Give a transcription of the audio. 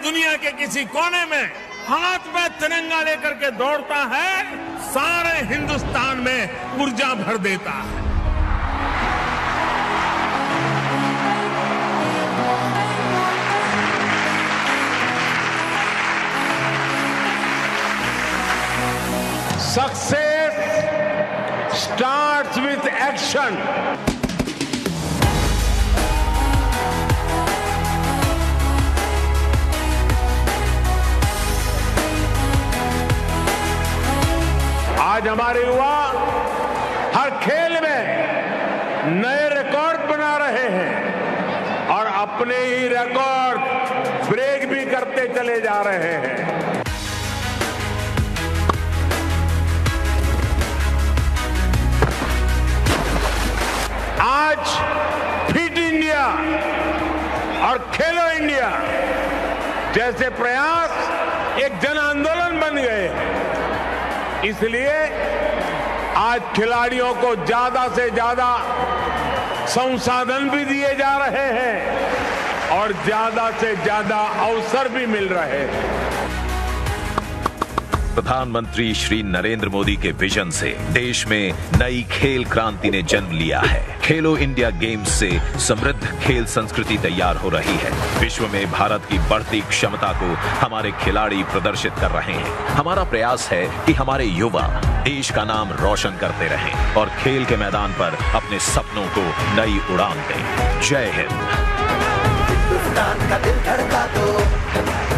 दुनिया के किसी कोने में हाथ में तिरंगा लेकर के दौड़ता है, सारे हिंदुस्तान में ऊर्जा भर देता है। Success starts with action. आज हमारे युवा हर खेल में नए रिकॉर्ड बना रहे हैं और अपने ही रिकॉर्ड ब्रेक भी करते चले जा रहे हैं। आज फिट इंडिया और खेलो इंडिया जैसे प्रयास एक जन आंदोलन बन गए हैं। इसलिए आज खिलाड़ियों को ज्यादा से ज्यादा संसाधन भी दिए जा रहे हैं और ज्यादा से ज्यादा अवसर भी मिल रहे हैं। प्रधानमंत्री श्री नरेंद्र मोदी के विजन से देश में नई खेल क्रांति ने जन्म लिया है। खेलो इंडिया गेम्स से समृद्ध खेल संस्कृति तैयार हो रही है। विश्व में भारत की बढ़ती क्षमता को हमारे खिलाड़ी प्रदर्शित कर रहे हैं। हमारा प्रयास है कि हमारे युवा देश का नाम रोशन करते रहें और खेल के मैदान पर अपने सपनों को नई उड़ान दें। जय हिंद। हिंदुस्तान का दिल धड़का दो।